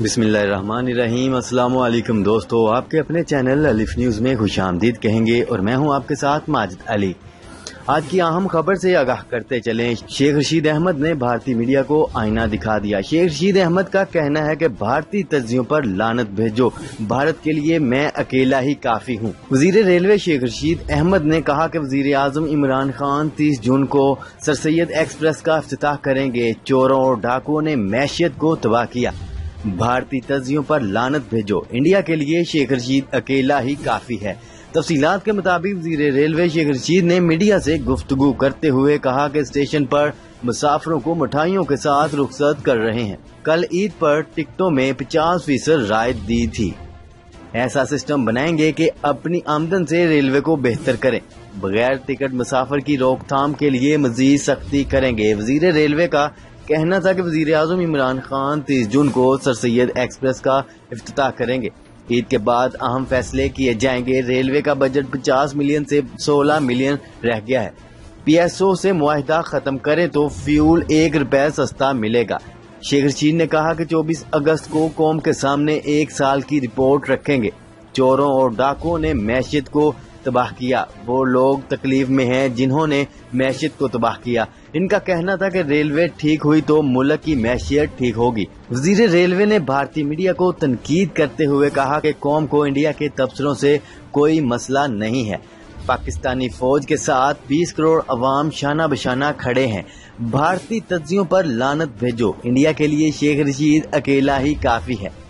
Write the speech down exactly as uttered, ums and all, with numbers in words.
बिस्मिल्लाहिर्रहमानिर्रहीम। अस्सलाम वालेकुम दोस्तों, आपके अपने चैनल अलिफ न्यूज़ में खुश आमदीद कहेंगे और मैं हूं आपके साथ माजिद अली। आज की अहम खबर से आगाह करते चलें। शेख रशीद अहमद ने भारतीय मीडिया को आईना दिखा दिया। शेख रशीद अहमद का कहना है कि भारतीय तज्जियों पर लानत भेजो, भारत के लिए मैं अकेला ही काफी हूँ। वजीर रेलवे शेख रशीद अहमद ने कहा कि वजीर आजम इमरान खान तीस जून को सर सैयद एक्सप्रेस का इफ्तिताह करेंगे। चोरों और डाकुओं ने मैशियत को तबाह किया, भारतीय तज्जियों पर लानत भेजो, इंडिया के लिए शेख रशीद अकेला ही काफी है। तफसीलात के मुताबिक वजीर रेलवे शेख रशीद ने मीडिया से गुफ्तगू करते हुए कहा कि स्टेशन पर मुसाफिरों को मिठाइयों के साथ रुखसत कर रहे हैं। कल ईद पर टिकटों में पचास फीसद रायत दी थी। ऐसा सिस्टम बनाएंगे कि अपनी आमदन से रेलवे को बेहतर करें। बगैर टिकट मुसाफिर की रोकथाम के लिए मजीद सख्ती करेंगे। वजीर रेलवे का कहना था कि वजीर आजम इमरान खान तीस जून को सर सैयद एक्सप्रेस का इफ्तिताह करेंगे। ईद के बाद अहम फैसले किए जाएंगे। रेलवे का बजट पचास मिलियन से सोलह मिलियन रह गया है। पीएसओ से मुआहिदा खत्म करें तो फ्यूल एक रुपए सस्ता मिलेगा। शेख रशीद ने कहा कि चौबीस अगस्त को कौम के सामने एक साल की रिपोर्ट रखेंगे। चोरों और डाकुओं ने मैशियत को तबाह किया। वो लोग तकलीफ में हैं जिन्होंने मैशियत को तबाह किया। इनका कहना था कि रेलवे ठीक हुई तो मुल्क की मैशियत ठीक होगी। वजीर रेलवे ने भारतीय मीडिया को तनकीद करते हुए कहा कि कौम को इंडिया के तबसरों से कोई मसला नहीं है। पाकिस्तानी फौज के साथ बीस करोड़ अवाम शाना बशाना खड़े हैं। भारतीय तज्जियों पर लानत भेजो, इंडिया के लिए शेख रशीद अकेला ही काफी है।